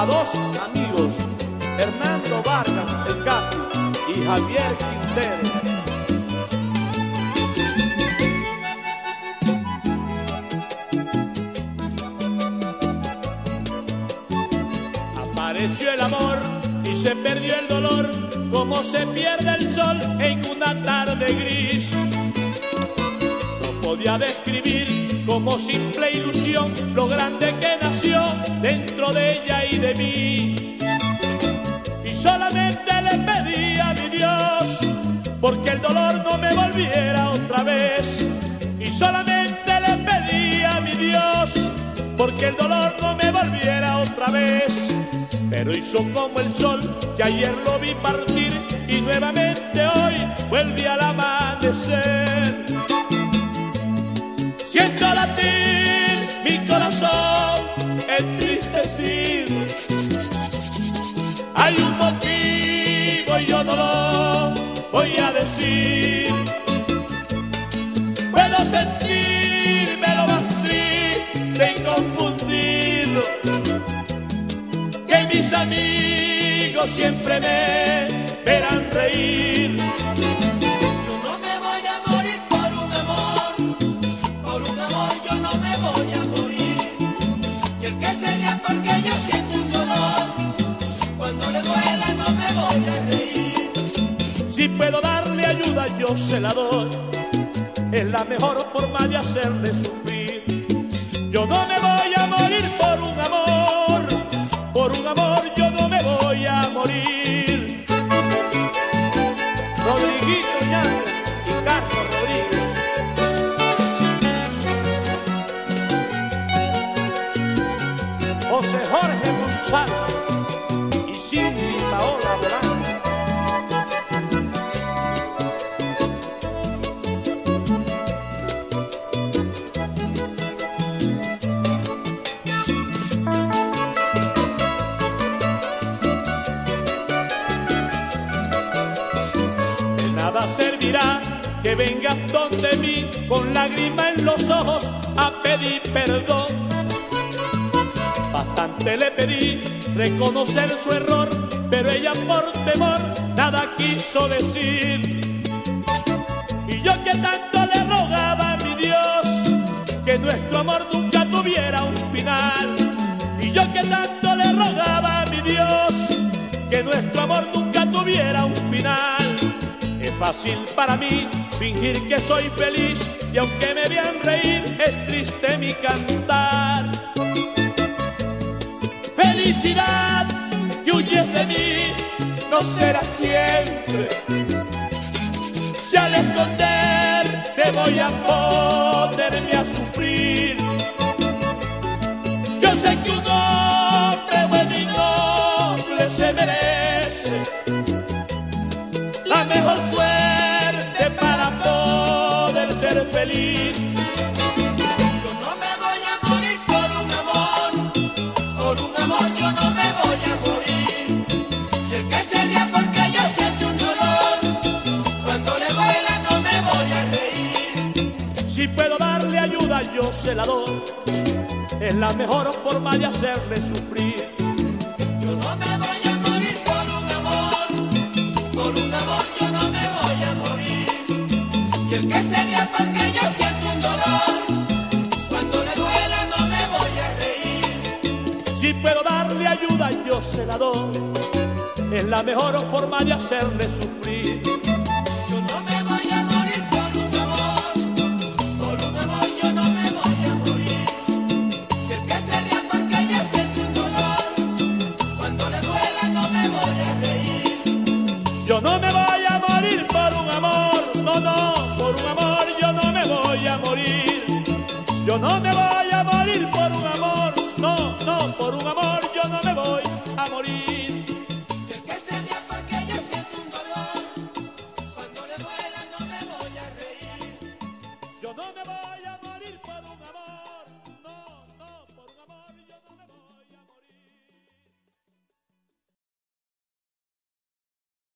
dos amigos, Hernando Vargas, el Capi, y Javier Quintero. Apareció el amor y se perdió el dolor, como se pierde el sol en una tarde gris. No podía describir como simple ilusión lo grande que nació dentro de ella y de mí. Y solamente le pedí a mi Dios porque el dolor no me volviera otra vez. Y solamente le pedí a mi Dios porque el dolor no me volviera otra vez. Pero hizo como el sol que ayer lo vi partir y nuevamente hoy vuelve al amanecer. Siento latir mi corazón entristecido. Hay un motivo y yo no lo voy a decir. Puedo sentirme lo más triste y confundido, que mis amigos siempre me verán reír. Yo no me voy a morir por un amor yo no me voy a morir. Y el que sería porque yo siento un dolor, cuando le duela no me voy a reír. Si puedo darle ayuda yo se la doy, es la mejor forma de hacerle sufrir. Yo no me voy a morir por un amor yo no me voy a morir. Rodriguito Ñango y Carlos Rodríguez. José Jorge González y Cindy Paola Morán. Servirá que vengas donde mí con lágrima en los ojos a pedir perdón. Bastante le pedí reconocer su error, pero ella por temor nada quiso decir. Y yo que tanto le rogaba a mi Dios que nuestro amor nunca tuviera un final. Y yo que tanto le rogaba a mi Dios que nuestro amor nunca tuviera un final. Es fácil para mí fingir que soy feliz y aunque me vean reír es triste mi cantar. Felicidad que huyes de mí no será siempre, si al esconder te voy a ponerme a sufrir. Yo sé que un hombre bueno y noble se merece la mejor suerte para poder ser feliz. Yo no me voy a morir por un amor yo no me voy a morir. Y el que sería porque yo siento un dolor, cuando le duela no me voy a reír. Si puedo darle ayuda yo se la doy, es la mejor forma de hacerle sufrir. Yo no me voy a morir por un amor yo no me voy a morir. Y el que sería porque yo siento un dolor, cuando le duela no me voy a reír. Si puedo darle ayuda yo se la doy, es la mejor forma de hacerle sufrir.